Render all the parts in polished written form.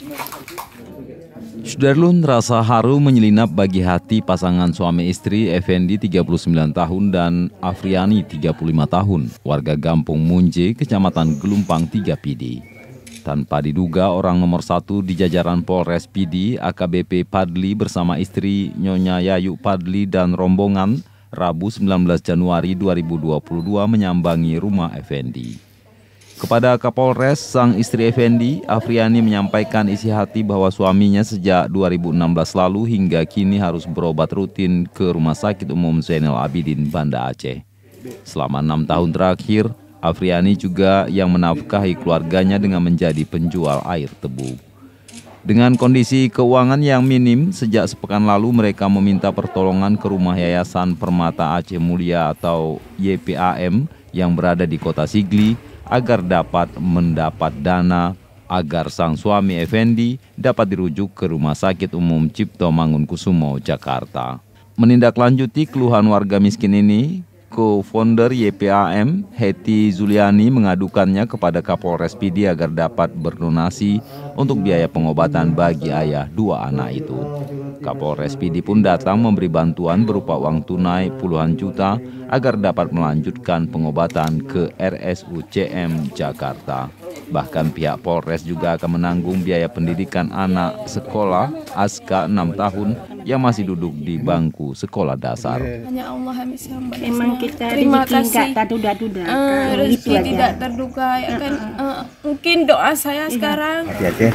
Sudarlun, rasa haru menyelinap bagi hati pasangan suami istri Effendi 39 tahun dan Afriani 35 tahun, warga Gampung Munje, Kecamatan Gelumpang 3 PD. Tanpa diduga, orang nomor satu di jajaran Polres PD, AKBP Padli bersama istri Nyonya Yayu Padli dan rombongan, Rabu 19 Januari 2022 menyambangi rumah Effendi. Kepada Kapolres, sang istri Effendi, Afriani menyampaikan isi hati bahwa suaminya sejak 2016 lalu hingga kini harus berobat rutin ke Rumah Sakit Umum Zainal Abidin, Banda Aceh. Selama 6 tahun terakhir, Afriani juga yang menafkahi keluarganya dengan menjadi penjual air tebu. Dengan kondisi keuangan yang minim, sejak sepekan lalu mereka meminta pertolongan ke rumah Yayasan Permata Aceh Mulia atau YPAM yang berada di Kota Sigli, agar dapat mendapat dana agar sang suami Effendi dapat dirujuk ke Rumah Sakit Umum Cipto Mangunkusumo, Jakarta. Menindaklanjuti keluhan warga miskin ini, co-founder YPAM, Heti Zuliani, mengadukannya kepada Kapolres PD agar dapat berdonasi untuk biaya pengobatan bagi ayah dua anak itu. Kapolres PD pun datang memberi bantuan berupa uang tunai puluhan juta agar dapat melanjutkan pengobatan ke RSUCM Jakarta. Bahkan pihak Polres juga akan menanggung biaya pendidikan anak sekolah Aska 6 tahun yang masih duduk di bangku sekolah dasar. Hanya Allah yang bisa membalasnya. Memang kita Terima rezeki kasih. nggak terduga-duga. Rezeki tidak terduga. Ya kan, mungkin doa saya sekarang. Hati-hati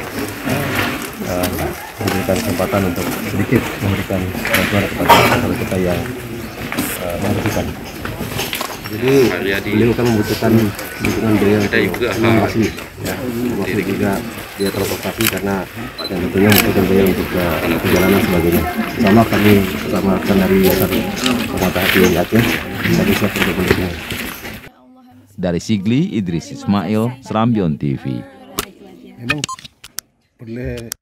memberikan kesempatan untuk sedikit memberikan bantuan kepada saudara kita yang membutuhkan. Jadi beliau kan membutuhkan dukungan beliau untuk inovasi, ya, termasuk juga dia transportasi karena yang tentunya membutuhkan beliau untuk perjalanan sebagainya. Sama kami bersama dari Yayasan Permata Aceh kami siap untuk mendukung. Dari Sigli, Idris Ismail, Serambion TV. Memang boleh